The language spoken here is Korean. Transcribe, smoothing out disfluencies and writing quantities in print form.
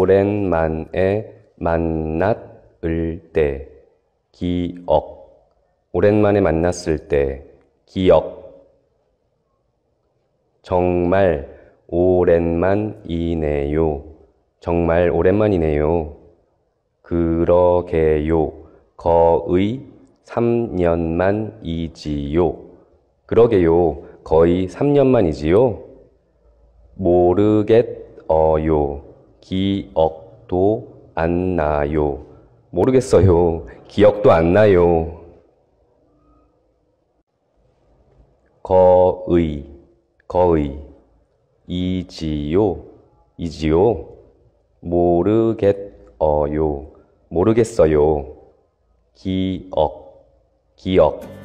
오랜만에 만났을 때, 기억. 오랜만에 만났을 때, 기억. 정말 오랜만이네요. 정말 오랜만이네요. 그러게요. 거의 3년만이지요. 그러게요. 거의 3년만이지요. 모르겠어요. 기억도 안 나요. 모르겠어요. 기억도 안 나요. 거의, 이지요. 모르겠어요. 기억.